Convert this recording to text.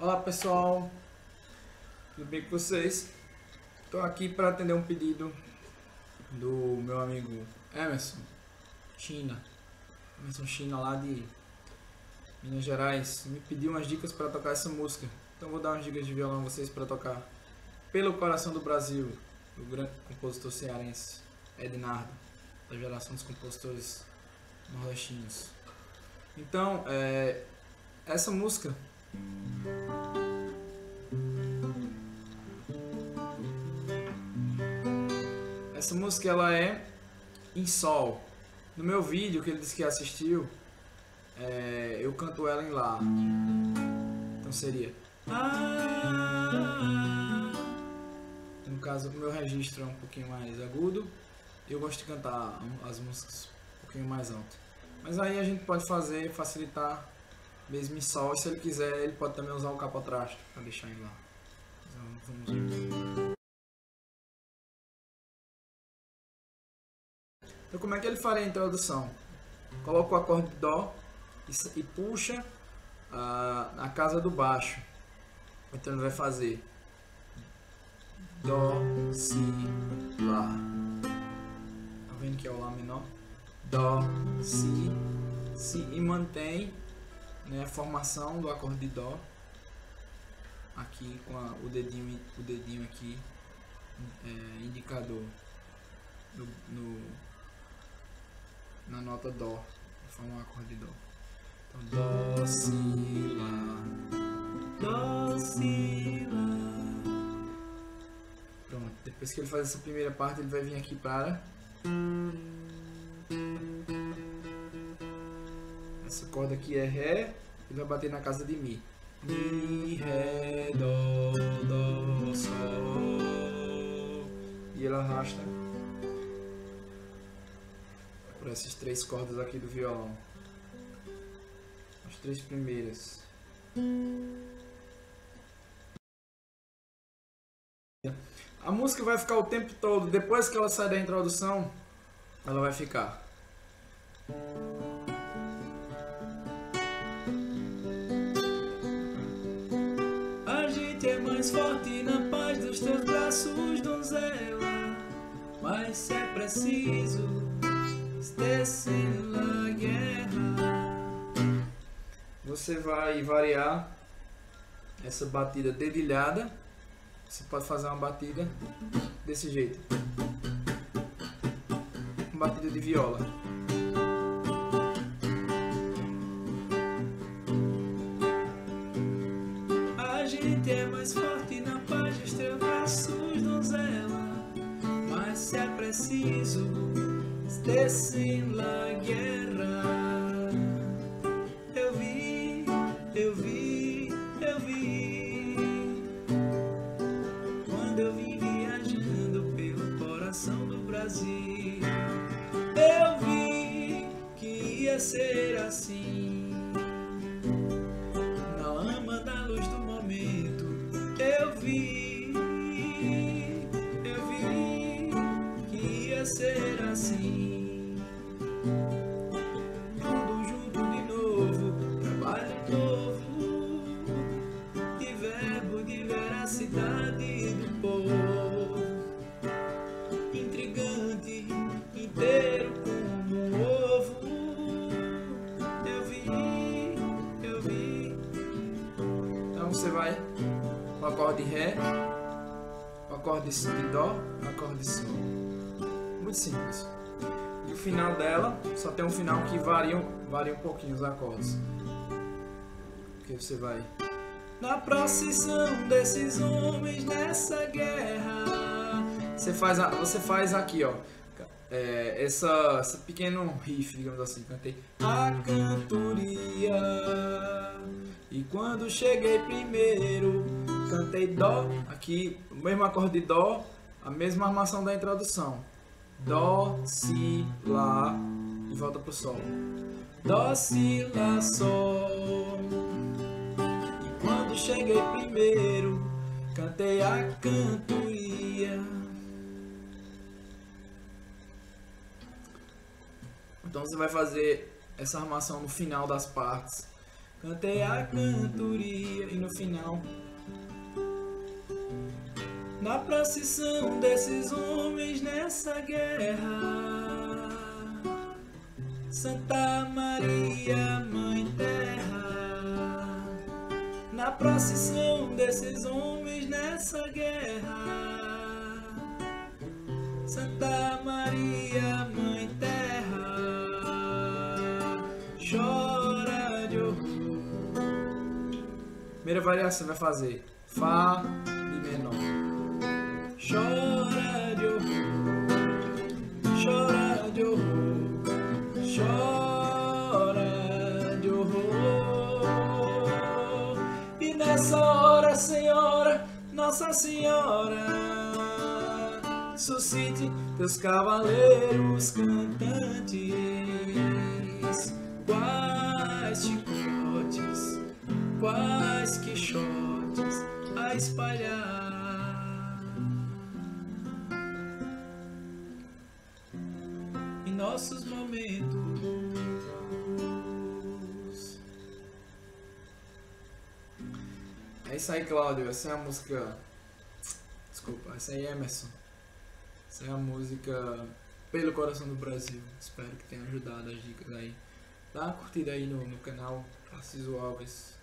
Olá pessoal, tudo bem com vocês? Estou aqui para atender um pedido do meu amigo Emerson China lá de Minas Gerais. Me pediu umas dicas para tocar essa música, então vou dar umas dicas de violão a vocês para tocar Pelo Coração do Brasil, do grande compositor cearense Ednardo, da geração dos compositores nordestinos. Então, essa música ela é em sol. No meu vídeo que ele disse que assistiu, eu canto ela em lá. Então seria no caso o meu registro é um pouquinho mais agudo. Eu gosto de cantar as músicas um pouquinho mais alto. Mas aí a gente pode facilitar mesmo em sol. E se ele quiser, ele pode também usar o capotraste para deixar em lá. Então, vamos ver. Então, como é que ele faria a introdução? Coloca o acorde de Dó e puxa a casa do baixo. Então ele vai fazer Dó, Si, Lá. Tá vendo que é o Lá menor? Dó, Si, Si e mantém, né, a formação do acorde de Dó aqui com o dedinho aqui indicador na nota Dó, forma um acorde de Dó. Então Dó, Si, Lá, Dó, Si, Lá. Pronto, depois que ele faz essa primeira parte, ele vai vir aqui para essa corda aqui é Ré, ele vai bater na casa de Mi. Mi, Ré, Dó, Dó, Sol. E ele arrasta por essas três cordas aqui do violão. As três primeiras. A música vai ficar o tempo todo, depois que ela sai da introdução, ela vai ficar. A gente é mais forte na paz dos teus braços, donzela, mas se é preciso descer na guerra. Você vai variar essa batida dedilhada. Você pode fazer uma batida desse jeito, uma batida de viola. A gente é mais forte na paz dos teus braços, donzela, mas se é preciso descer na guerra. Eu vi, eu vi, eu vi, quando eu vim viajando pelo coração do Brasil. Eu vi que ia ser assim, na lama da luz do momento. Eu vi que ia ser assim. Tudo junto de novo, trabalho novo, de verbo, de veracidade do povo, intrigante, inteiro como um ovo. Eu vi. Então você vai com o acorde Ré, o acorde de Dó, o acorde de Sol. Muito simples. E o final dela, só tem um final que varia um pouquinho os acordes. Porque você vai na procissão desses homens nessa guerra. Você faz aqui, ó, esse pequeno riff, digamos assim. Cantei a cantoria, e quando cheguei primeiro cantei Dó, aqui o mesmo acorde de Dó, a mesma armação da introdução. Dó, Si, Lá e volta pro Sol. Dó, Si, Lá, Sol. E quando cheguei primeiro, cantei a cantoria. Então você vai fazer essa armação no final das partes, cantei a cantoria. E no final, na procissão desses homens nessa guerra, Santa Maria, Mãe Terra, na procissão desses homens nessa guerra, Santa Maria, Mãe Terra, chora de horror. Primeira variação vai fazer Fá, Mi menor. Chora de horror, chora de horror, chora de horror. E nessa hora, Senhora, Nossa Senhora, suscite teus cavaleiros cantantes, quais chicotes, quais quixotes a espalhar em nossos momentos. É isso aí, Cláudio. Essa é a música. Desculpa, essa aí é Emerson. Essa é a música Pelo Coração do Brasil. Espero que tenha ajudado as dicas aí. Dá uma curtida aí no canal Tarcísio Alves.